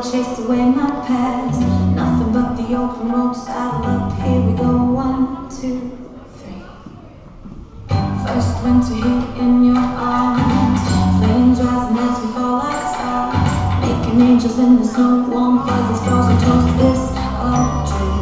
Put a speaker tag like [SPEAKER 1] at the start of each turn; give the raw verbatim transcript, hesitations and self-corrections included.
[SPEAKER 1] I chased away my past. Nothing but the open road, saddle up, here we go, one, two, three. First winter here in your arms, flames rising as we fall like stars, making angels in the snow, warm fuzzies, frozen toes, is this a dream?